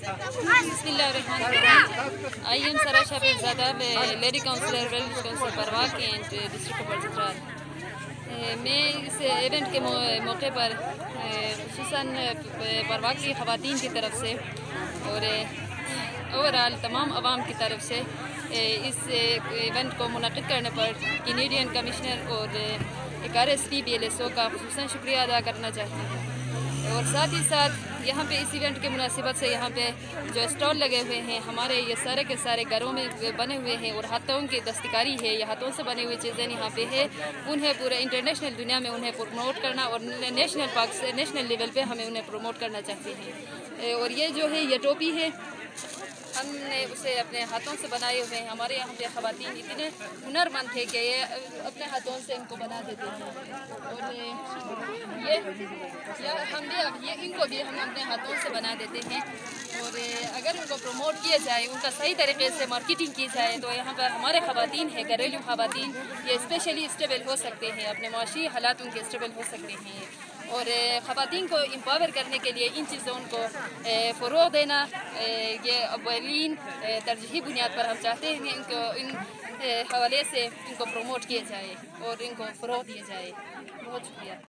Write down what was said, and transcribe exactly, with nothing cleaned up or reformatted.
Bismillahirrahmanirrahim. I am Sarah Shafizada, Lady Councillor, Village Councillor Parwak and District of Balchitral. میں اس event کے موقع پر خصوصاً پرواق کی خواتین کی طرف سے اور اوورال تمام عوام کی طرف سے اس ایونٹ کو منعقد کرنے پر کینیڈین کمشنر اور ایک R S P B L S O کا خصوصاً شکریہ ادا کرنا چاہتے ہیں، اور ساتھ ہی ساتھ یہاں پہ اس ایونٹ کے مناسبت سے یہاں پہ جو اسٹال لگے ہوئے ہیں ہمارے یہ سارے کے سارے گھروں میں بنے ہوئے ہیں اور ہاتھوں کی دستکاری ہے، یہ ہاتھوں سے بنی ہوئی چیزیں یہاں پہ ہے، انہیں پورے انٹرنیشنل دنیا میں انہیں پروموٹ کرنا اور نیشنل پاک نیشنل لیول پہ ہمیں انہیں پروموٹ کرنا چاہتے ہیں۔ اور یہ جو ہے یہ ٹوپی ہے، ہم نے اسے اپنے ہاتھوں سے بنائے ہوئے ہیں۔ ہمارے یہاں پہ خواتین اتنے ہنر مند تھے کہ یہ اپنے ہاتھوں سے ان کو بنا دیتے ہیں، اور یہ ہم بھی یہ ان کو بھی ہم اپنے ہاتھوں سے بنا دیتے ہیں، اور اگر ان کو پروموٹ کیا جائے، ان کا صحیح طریقے سے مارکیٹنگ کی جائے تو یہاں پر ہمارے خواتین ہیں، گھریلو خواتین، یہ اسپیشلی اسٹیبل ہو سکتے ہیں، اپنے معاشی حالات ان کے اسٹیبل ہو سکتے ہیں، اور خواتین کو امپاور کرنے کے لیے ان چیزوں کو فروغ دینا یہ اولین ترجیحی بنیاد پر ہم چاہتے ہیں ان کو ان حوالے سے ان کو پروموٹ کیا جائے اور ان کو فروغ دیا جائے۔ بہت شکریہ۔